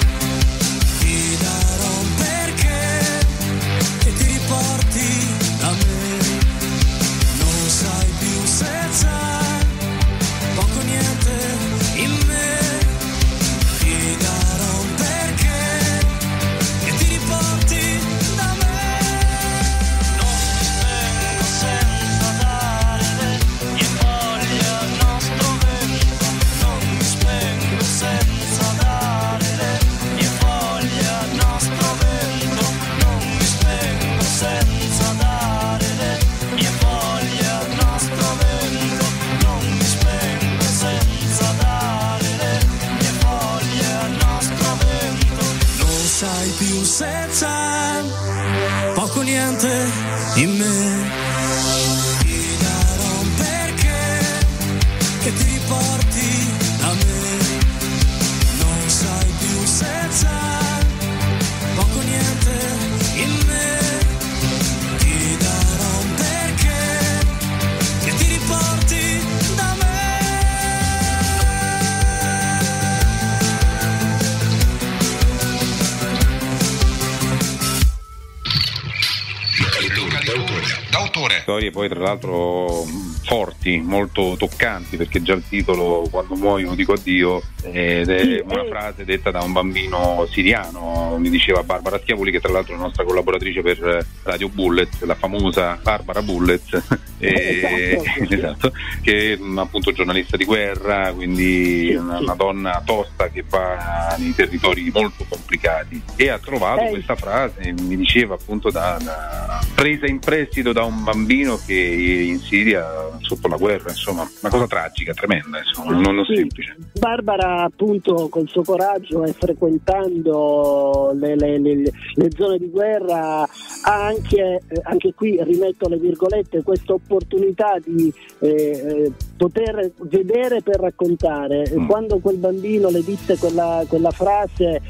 Più se c'è poco niente in me, ti darò un perché che ti riporti da me. Non sai più se c'è poco niente in me, ti darò un perché che ti riporti da me. D'autore. d'autore. Storie poi tra l'altro forti, molto toccanti, perché già il titolo "Quando muoiono dico addio" ed è una frase detta da un bambino siriano, mi diceva Barbara Schiavoli, che tra l'altro è la nostra collaboratrice per Radio Bullet, la famosa Barbara Bullet, e, esatto. esatto, che è appunto giornalista di guerra, quindi sì, una, sì. una donna tosta che va nei territori molto complicati, e ha trovato Ehi. questa frase, mi diceva appunto da, da presa in prestito da un bambino che in Siria sotto la guerra, insomma una cosa tragica, tremenda, insomma, non, non sì. semplice. Barbara appunto col suo coraggio e frequentando le, le, le, le zone di guerra ha anche, anche qui rimetto le virgolette, questa opportunità di eh, poter vedere per raccontare. Mm. Quando quel bambino le disse quella, quella frase,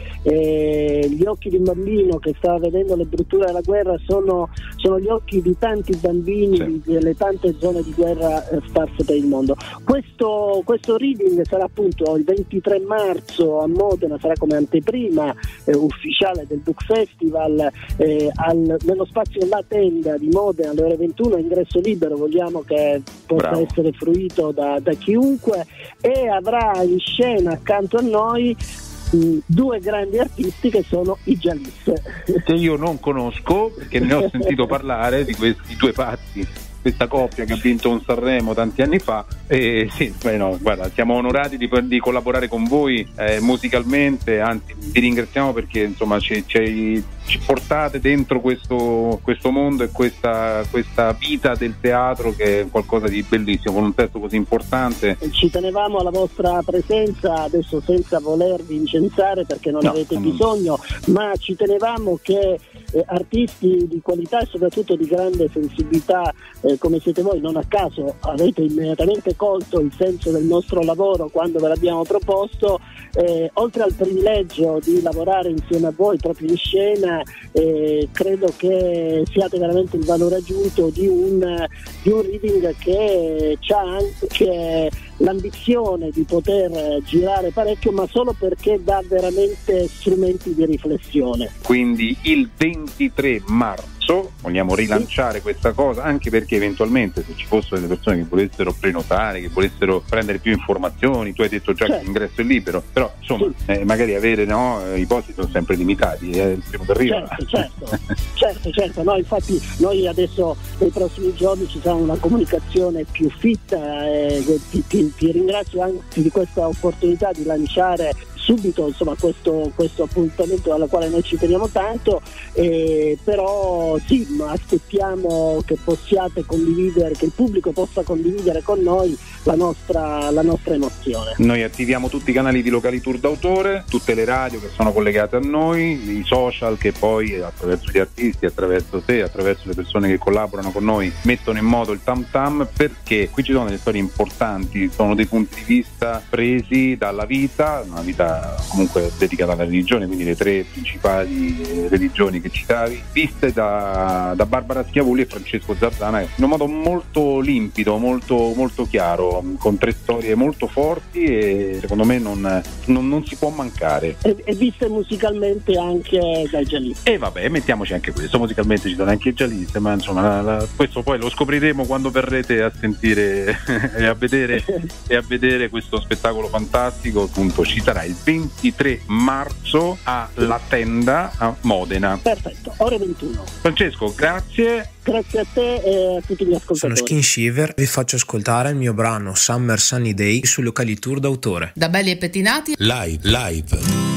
eh, gli occhi di un bambino che stava vedendo le brutture della guerra sono, sono gli occhi di tanti bambini sì. delle tante zone di guerra eh, sparse per il mondo. Questo, questo reading sarà appunto il ventitré marzo a Modena, sarà come anteprima eh, ufficiale del Book Festival eh, al, nello spazio La Tenda di Modena alle ore ventuno, ingresso libero, vogliamo che possa Bravo. essere fruito da, da chiunque, e avrà in scena accanto a noi mh, due grandi artisti che sono i Jalis, che io non conosco perché ne ho sentito parlare di questi due pazzi, questa coppia che ha vinto un Sanremo tanti anni fa, e sì, beh no, guarda, siamo onorati di, di collaborare con voi eh, musicalmente, anzi vi ringraziamo perché insomma ci, ci, ci portate dentro questo, questo mondo e questa, questa vita del teatro, che è qualcosa di bellissimo, con un testo così importante. Ci tenevamo alla vostra presenza, adesso senza volervi incensare perché non no, avete non... bisogno, ma ci tenevamo che eh, artisti di qualità e soprattutto di grande sensibilità eh, come siete voi, non a caso avete immediatamente colto il senso del nostro lavoro quando ve l'abbiamo proposto, eh, oltre al privilegio di lavorare insieme a voi proprio in scena, eh, credo che siate veramente il valore aggiunto di un, di un reading che ha anche l'ambizione di poter girare parecchio, ma solo perché dà veramente strumenti di riflessione. Quindi il ventitré marzo vogliamo rilanciare sì. questa cosa, anche perché eventualmente se ci fossero delle persone che volessero prenotare, che volessero prendere più informazioni, tu hai detto già certo. che l'ingresso è libero, però insomma sì. eh, magari avere no, i posti sono sempre limitati, è il primo che arriva. Certo, certo, certo, certo. No, infatti noi adesso nei prossimi giorni ci sarà una comunicazione più fitta, e ti, ti, ti ringrazio anche di questa opportunità di lanciare subito insomma questo, questo appuntamento alla quale noi ci teniamo tanto, eh, però sì, aspettiamo che possiate condividere, che il pubblico possa condividere con noi la nostra, la nostra emozione. Noi attiviamo tutti i canali di Locali Tour d'autore, tutte le radio che sono collegate a noi, i social che poi attraverso gli artisti, attraverso te, attraverso le persone che collaborano con noi mettono in moto il tam tam, perché qui ci sono delle storie importanti, sono dei punti di vista presi dalla vita, una vita comunque dedicata alla religione, quindi le tre principali religioni che citavi, viste da, da Barbara Schiavoli e Francesco Zarzana in un modo molto limpido, molto, molto chiaro, con tre storie molto forti e secondo me non, non, non si può mancare. E, e viste musicalmente anche dai Jalis. E vabbè, mettiamoci anche questo, musicalmente ci sono anche i Jalis, ma insomma la, la, questo poi lo scopriremo quando verrete a sentire e a vedere e a vedere questo spettacolo fantastico. Appunto ci sarà il ventitré marzo a La Tenda a Modena. Perfetto, ore ventuno. Francesco, grazie. Grazie a te e a tutti gli ascoltatori. Sono Skin Shiver, vi faccio ascoltare il mio brano Summer Sunny Day su Locali Tour d'autore. Da belli e pettinati. Live, live.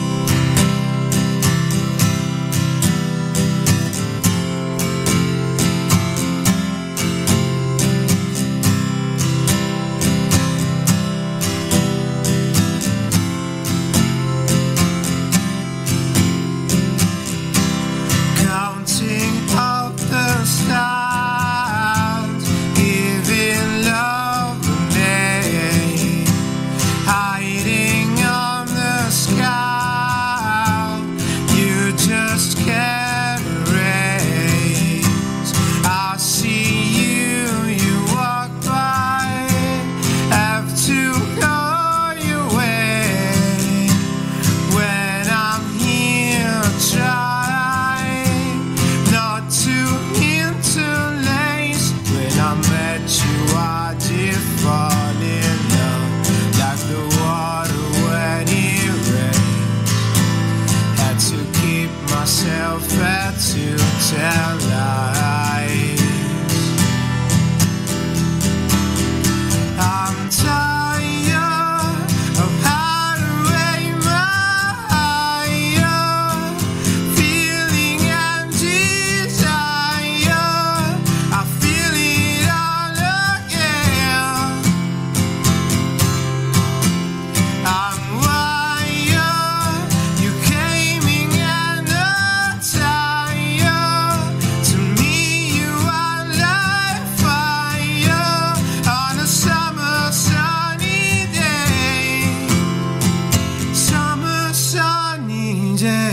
Hiding on the sky. tell lies. I'm tired of hiding away my feeling and desire. I feel it all again. I'm wired, you came in and tired. To me you are like fire on a summer sunny day. Summer sunny day.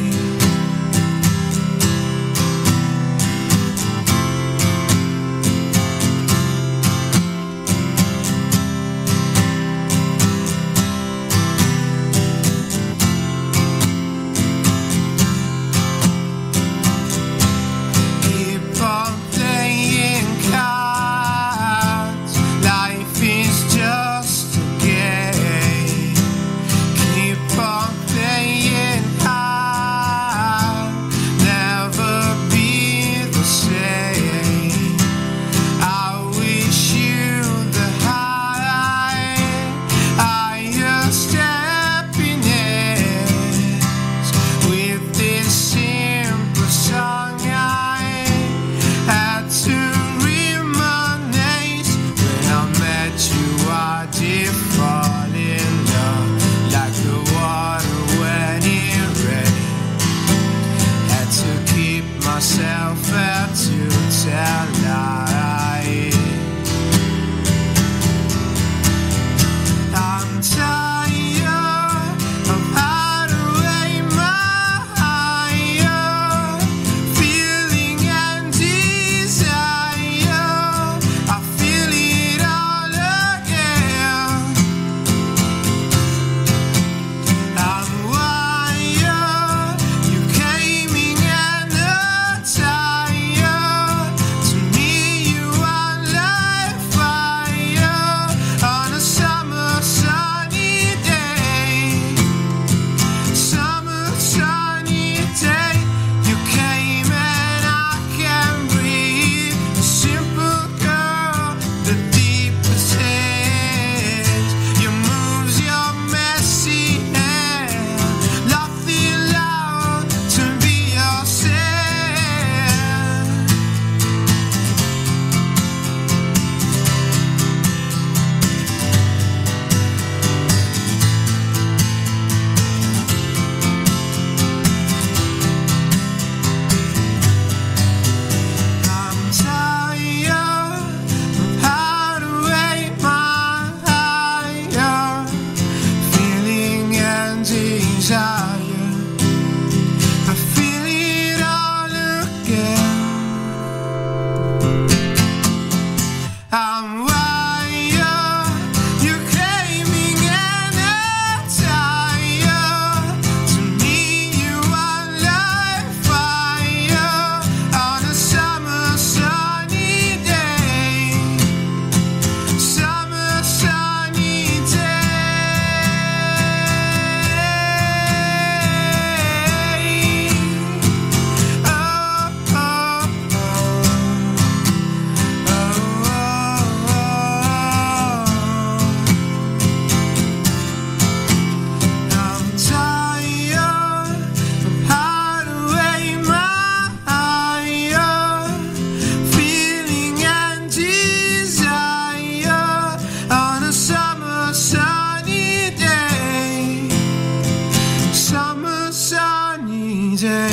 Keep on playing cards. Life is just a game. Keep on playing hard. Never be the same. I wish you the high, higher stepping edge. With this simple song I had to reminisce. When I met you I did fall in love, like the water when it rains. Had to keep myself out to tell lies. I'm tired of hiding away my feeling and desire. I feel it all again. I'm wired, you came in and tired. To me you are like fire on a summer sunny day. Summer sunny day. You came and I can breathe. A simple girl, the deepest edge. Your moves, your messy hair. Laughing loud to be yourself. I'm tired of hiding away my feeling and desire. I feel it all again. I'm wired, you came in and tired. To me you are like fire on a summer sunny day. Summer sunny day. Oh, oh, oh. Oh, oh, oh. I'm tired of hiding away my feeling and desire on a summer sunny day. Summer sunny day.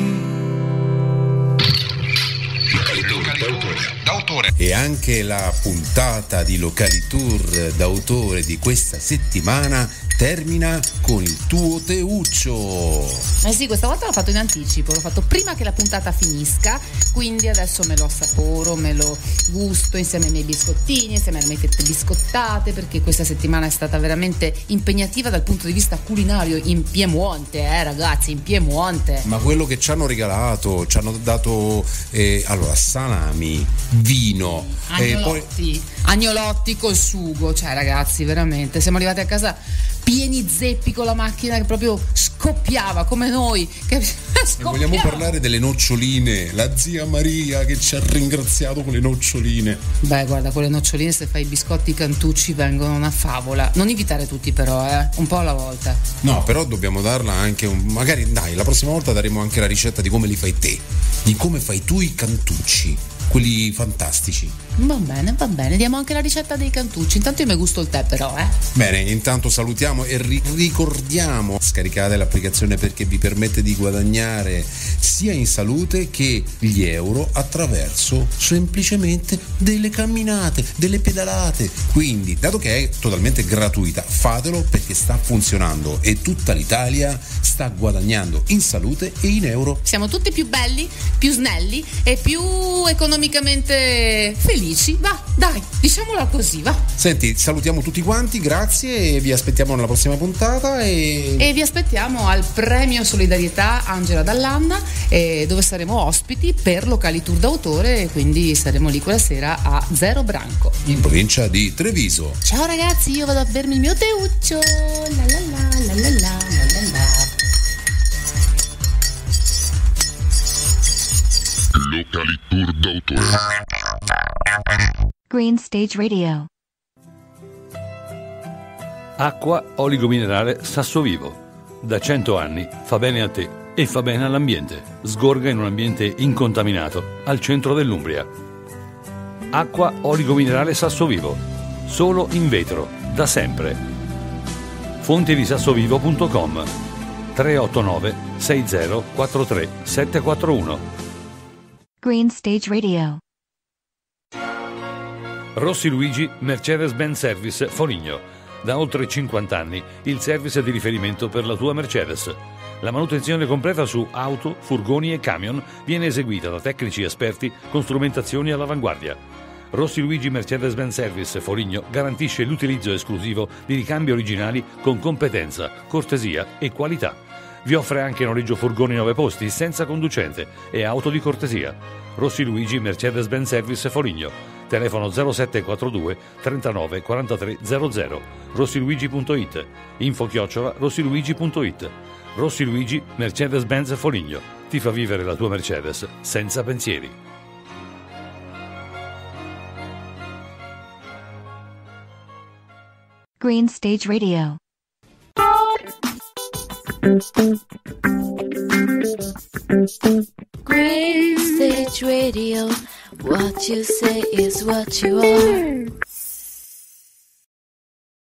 E anche la puntata di Locali Tour d'autore di questa settimana termina con il tuo Teuccio. Eh sì, questa volta l'ho fatto in anticipo, l'ho fatto prima che la puntata finisca, quindi adesso me lo assaporo, me lo gusto insieme ai miei biscottini, insieme alle mie fette biscottate, perché questa settimana è stata veramente impegnativa dal punto di vista culinario in Piemonte, eh ragazzi, in Piemonte. Ma quello che ci hanno regalato, ci hanno dato eh, allora salami, vino, agnolotti, eh, poi... agnolotti col sugo, cioè ragazzi veramente siamo arrivati a casa pieni zeppi con la macchina che proprio scoppiava come noi, che E vogliamo parlare delle noccioline, la zia Maria che ci ha ringraziato con le noccioline. Beh, guarda, con le noccioline se fai i biscotti Cantucci vengono una favola. Non invitare tutti però, eh, un po' alla volta. No, però dobbiamo darla anche un... magari dai, la prossima volta daremo anche la ricetta di come li fai te, di come fai tu i Cantucci, quelli fantastici. Va bene, va bene, diamo anche la ricetta dei Cantucci. Intanto io mi gusto il tè però, eh. Bene, intanto salutiamo e ri- ricordiamo, scaricate l'applicazione perché vi permette di guadagnare sia in salute che gli euro attraverso semplicemente delle camminate, delle pedalate. Quindi, dato che è totalmente gratuita, fatelo perché sta funzionando e tutta l'Italia sta guadagnando in salute e in euro. Siamo tutti più belli, più snelli e più economicamente felici. Va, dai, diciamola così, va. Senti, salutiamo tutti quanti, grazie e vi aspettiamo nella prossima puntata e... E vi aspettiamo al premio Solidarietà Angela Dall'Anna, eh, dove saremo ospiti per locali tour d'autore, quindi saremo lì quella sera a Zero Branco, in provincia di Treviso. Ciao ragazzi, io vado a bermi il mio teuccio. La la la la la la la la. Locali tour d'autore. Green Stage Radio. Acqua oligominerale Sassovivo. Da cento anni fa bene a te e fa bene all'ambiente. Sgorga in un ambiente incontaminato al centro dell'Umbria. Acqua oligominerale Sassovivo. Solo in vetro, da sempre. fonti di sassovivo punto com tre otto nove sei zero quattro tre sette quattro uno. Green Stage Radio. Rossi Luigi Mercedes-Benz Service Foligno. Da oltre cinquanta anni il service di riferimento per la tua Mercedes. La manutenzione completa su auto, furgoni e camion viene eseguita da tecnici esperti con strumentazioni all'avanguardia. Rossi Luigi Mercedes-Benz Service Foligno garantisce l'utilizzo esclusivo di ricambi originali con competenza, cortesia e qualità. Vi offre anche noleggio furgoni nove posti senza conducente e auto di cortesia. Rossi Luigi Mercedes-Benz Service Foligno. Telefono zero sette quattro due trentanove quarantatré zero zero. rossiluigi punto it. Info chiocciola rossiluigi punto it. Rossi Luigi Mercedes-Benz Foligno. Ti fa vivere la tua Mercedes senza pensieri. Green Stage Radio. Green Stage Radio, what you say is what you are.